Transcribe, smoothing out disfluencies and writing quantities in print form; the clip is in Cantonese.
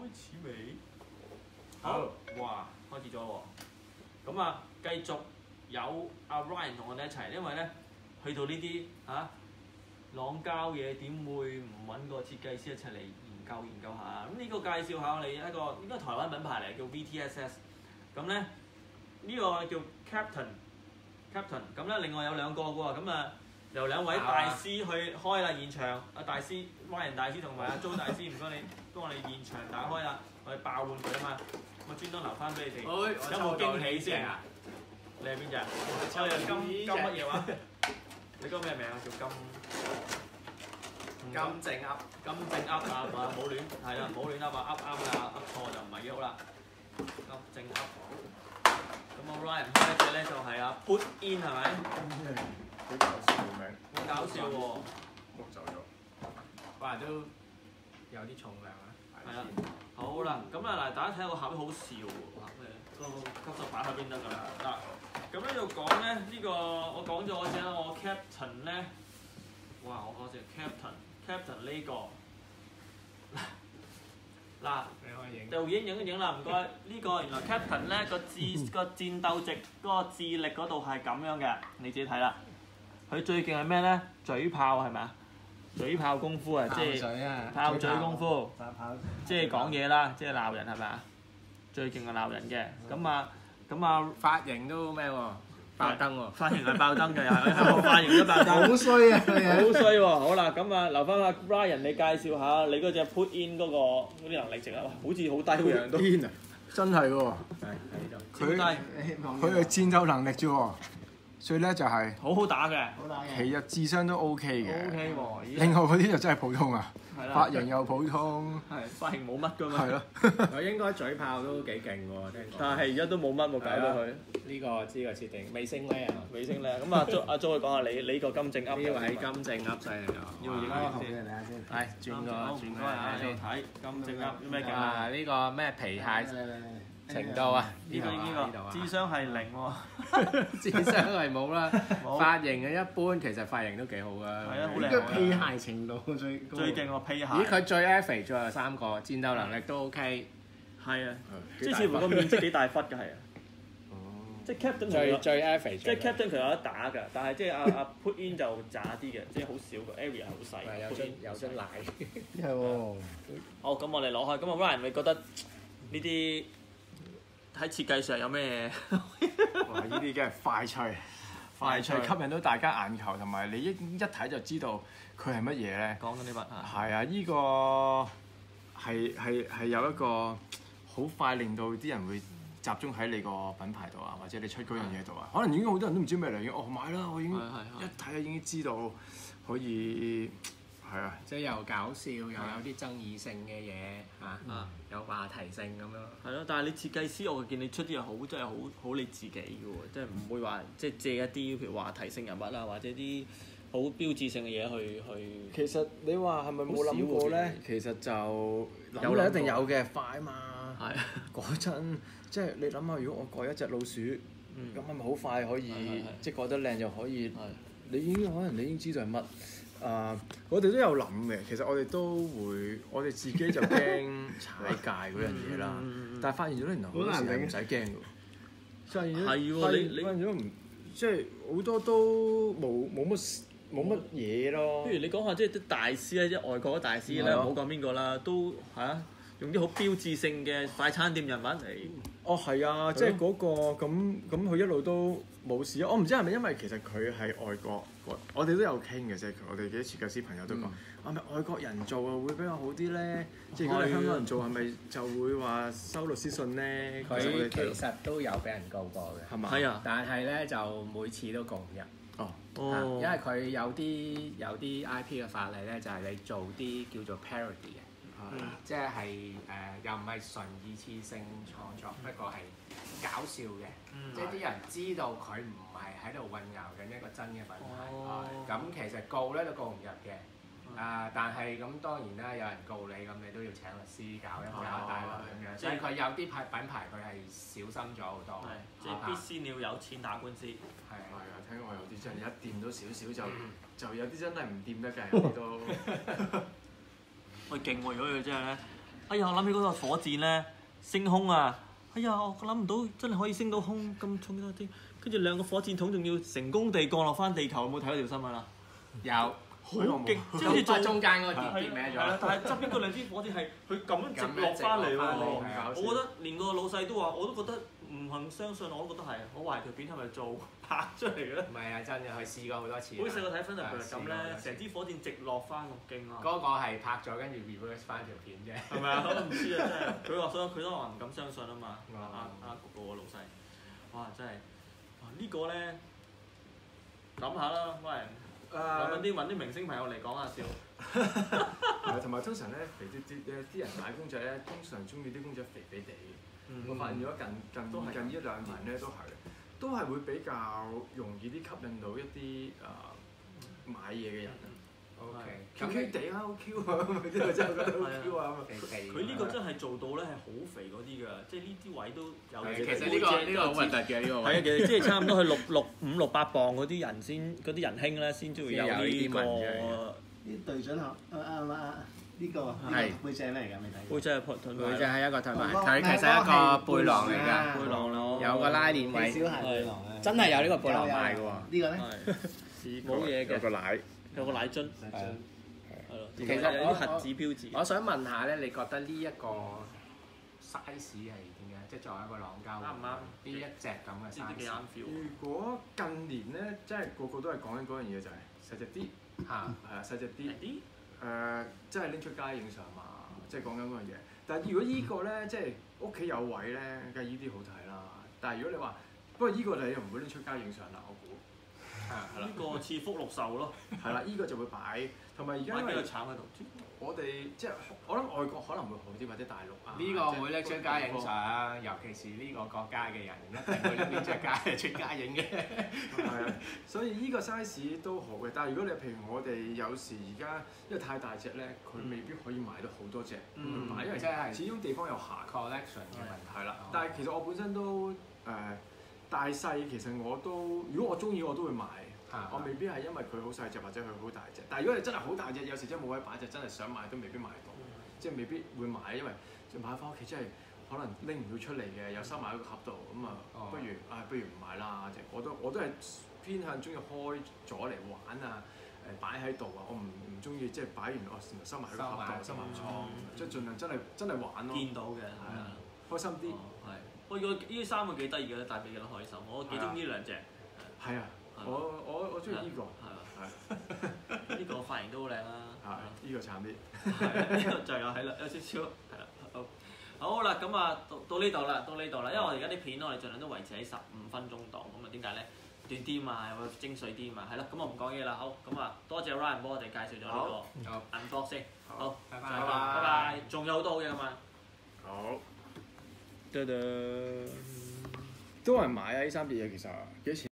始未？好，哇，開始咗喎。咁啊，繼續有阿 Ryan 同我哋一齊，因為咧去到呢啲朗膠嘢，點會唔揾個設計師一齊嚟研究下？咁呢個介紹下我哋一個應該台灣品牌嚟，叫 VTSS。咁咧呢個叫 Captain。咁咧另外有兩個嘅喎，咁啊由兩位大師去開啦現場。阿大師 Ryan 大師同埋阿 Jo 大師，唔該你幫我哋現場打開啦，我哋爆換佢啊嘛。咁啊專登留翻俾你哋，有冇驚喜先？你係邊隻？我係金乜嘢話？你嗰個咩名啊？叫金正噏， 金正噏啊！冇亂，係啦，冇亂噏啊！噏啱啦，噏錯就唔係幾好啦。金正噏。咁我 Ryan 開一隻咧就係啊 Put In 係咪？ 好搞笑個名。 好搞笑喎！ 碌走咗。 哇都有啲重量啊！ 係啦，好啦，咁啊嗱，大家睇下個盒好笑喎，個急速擺喺邊得㗎啦嗱。咁咧就講咧呢個我講咗嗰隻啦，我 Captain 咧，哇！我嗰隻 Captain 呢個嗱， 你可以影。 導演影一影啦，唔該。呢個原來 Captain 咧個戰鬥值嗰個智力嗰度係咁樣嘅，你自己睇啦。佢最勁係咩咧？嘴炮係咪啊？嘴炮功夫啊，即係炮嘴功夫，即係講嘢啦，即係鬧人係咪啊？最勁係鬧人嘅，咁啊髮型都咩喎？爆燈喎！ 髮型係爆燈嘅，又係髮型都爆燈。 好衰啊！ 好衰喎！好啦，咁啊留翻阿 Ryan 你介紹下你嗰隻 Put In 嗰啲能力值啊，好似好低喎都。 癲啊！真係喎， 佢佢嘅戰鬥能力啫喎，最叻就係好打嘅， 其實智商都 OK 嘅。 OK 喎。 另外嗰啲就真係普通啊， 係啦髮型又普通。 係髮型冇乜㗎嘛。 係咯。 佢應該嘴炮都幾勁喎，聽講。 但係而家都冇乜喎，搞到佢。 呢個設定尾聲咧啊！ 尾聲咧，咁啊阿 Jo 講下你個金正噏。 呢位金正噏犀利啊！ 要影好先。 睇下先。 係轉個喺度睇金正噏咩勁啊？ 啊！呢個咩皮蟹程度啊？ 呢個智商係0喎。 智商係冇啦，髮型嘅一般，其實髮型都幾好噶。 係啊，好呢個靚。 皮鞋程度最高。 最勁喎皮鞋。 咦！佢最 average 仲有3個，戰鬥能力都 OK。 係啊，即係似乎個面積幾大忽㗎係啊。即係 Captain 最 average。 即係 Captain 佢有得打㗎，但係即係阿 Put In 就渣啲嘅，即係好少個 area 好細。 有樽奶。 係喎。 好，咁我哋攞開。咁啊 Ryan，你覺得呢啲喺設計上有咩？ 哇！呢啲梗係快脆，快脆吸引到大家眼球，同埋你一睇就知道佢係乜嘢咧。 講緊呢筆啊。 係啊，呢個係有一個好快令到啲人會集中喺你個品牌度啊，或者你出嗰樣嘢度啊。可能已經好多人都唔知咩嚟嘅，哦買啦，我已經一睇就已經知道可以係啊。 即係又搞笑又有啲爭議性嘅嘢嚇，有話題性咁樣。 係咯，但係你設計師，我見你出啲嘢好，真係好你自己嘅喎，即係唔會話即係借一啲譬如話題性人物啊，或者啲好標誌性嘅嘢去。 其實你話係咪冇諗過咧？其實就諗你一定有嘅，快嘛。 係。 嗰陣即係你諗下，如果我改一隻老鼠，咁係咪好快可以即係改得靚就可以？你已經可能你已經知道係乜。我哋都有諗嘅，其實我哋都會，我哋自己就驚踩界嗰樣嘢啦。但係發現咗原來好多時係唔使驚嘅喎。發現咗係喎，你發現咗唔即係好多都冇乜嘢咯。 不如你講下即係啲大師咧，即係外國嘅大師咧，唔好講邊個啦，都係啊，用啲好標誌性嘅快餐店人物嚟。 哦，係啊，即係嗰個咁佢一路都冇事啊！我唔知係咪因為其實佢係外國，我哋都有傾嘅啫。我哋幾啲設計師朋友都講，係咪外國人做啊會比較好啲咧？即係如果你香港人做係咪就會話收律師信咧？ 佢其實都有俾人告過嘅， 係嘛？ 係啊， 但係咧就每次都告唔入。 哦。 因為佢有啲 IP 嘅法例咧，就係你做啲叫做 parody 嘅。即係又唔係純二次性創作，不過係搞笑嘅，即係啲人知道佢唔係喺度混淆緊一個真嘅品牌，咁其實告咧都告唔入嘅，但係咁當然啦，有人告你，咁你都要請律師搞一大輪咁樣，所以佢有啲品牌佢係小心咗好多， 即係必先要有錢打官司。 係啊，聽講有啲真係一掂到少少就有啲真係唔掂得嘅，有啲都。 喂，勁喎！如果佢真係咧， 哎呀，我諗起嗰個火箭咧升空啊！哎呀，我諗唔到真係可以升到空咁重嘅天，跟住兩個火箭筒仲要成功地降落翻地球，有冇睇嗰條新聞啊？ 有， 好勁，即係好好似似中間嗰個跌歪咗。 但係側邊嗰兩支火箭係佢咁樣直落翻嚟喎。我覺得連個老細都話，我都覺得唔肯相信，我都覺得係。我懷疑條片係咪做拍出嚟嘅咧？ 唔係啊，真嘅，佢試過好多次。 好似細個睇《分特別》咁咧，成支火箭直落翻咁勁啊！ 嗰個係拍咗跟住 reverse 翻條片啫。 係咪啊？我都唔知啊，真係。佢話所以佢都話唔敢相信啊嘛。個老細，哇！真係，哇呢個咧諗下啦，喂。揾啲明星朋友嚟講下笑。 係，同埋通常咧肥啲人買公仔咧，通常中意啲公仔肥肥地嘅。我發現咗近一兩年咧都係會比較容易啲吸引到一啲買嘢嘅人。Q Q 地啊，好 Q 啊！呢個真係覺得好 Q 啊！ 佢呢個真係做到咧係好肥嗰啲㗎，即係呢啲位都有嘅。 其實呢個好核突嘅呢個位。 係啊，其實即係差唔多去5、600磅嗰啲人先，嗰啲人兄咧先至會有呢個。 啲隊長呢個背脊咩嚟㗎？未睇。 背脊係盾牌。 背脊係一個盾牌，佢其實係一個背囊嚟㗎。 背囊咯。 有個拉鍊位。 小孩背囊啊！ 真係有呢個背囊賣㗎喎。 呢個咧？ 冇嘢嘅。 有個奶。 有個奶樽。 係咯。 其實有啲核子標誌。 我想問下咧，你覺得呢一個 size 係點樣？即係作為一個朗膠， 啱唔啱？ 呢一隻咁嘅 size。 如果近年咧，即係個個都係講緊嗰樣嘢，就係細隻啲嚇，係啊細隻啲。即係拎出街影相嘛，即係講緊嗰樣嘢。但係如果依個咧，即係屋企有位咧，梗係依啲好睇啦。但係如果你話，不過依個你又唔會拎出街影相啦，我估。係啦。 呢個似福祿壽咯。 係啦，依個就會擺，同埋而家因為我哋即係我諗外國可能會好啲，或者大陸啊。 呢個會拎出街影相，尤其是呢個國家嘅人一定會拎出街影嘅。 係啊，所以呢個 size 都好嘅。但係如果你譬如我哋有時而家因為太大隻咧，佢未必可以買到好多隻去買，因為始終地方有限 collection 嘅問題。 係啦，但係其實我本身都大細其實我都如果我中意我都會買。我未必係因為佢好細隻或者佢好大隻，但係如果你真係好大隻，有時真係冇位擺，就真係想買都未必買到，即係未必會買，因為買翻屋企真係可能拎唔到出嚟嘅，又收埋喺個盒度，咁啊不如唔買啦，即係我都係偏向中意開咗嚟玩啊，擺喺度啊，我唔中意即係擺完收埋喺個盒度收埋倉，即係盡量真係玩咯。 見到嘅係啊， 開心啲。係。 我呢三個幾得意嘅，帶俾幾多開心，我幾中意呢兩隻。係啊。 我中意呢個， 係呢個髮型都好靚啦， 呢個慘啲， 呢個就係啦，有少少係啦，好啦，咁啊到呢度啦，因為我哋而家啲片我哋盡量都維持喺15分鐘檔，咁啊點解咧？短啲嘛，有精髓啲嘛，係啦，咁我唔講嘢啦，好，咁啊多謝 Ryan 幫我哋介紹咗呢個 unbox 先，好，拜拜，仲有好多好嘢㗎嘛， 好，都係買啊！呢3隻嘢其實幾錢？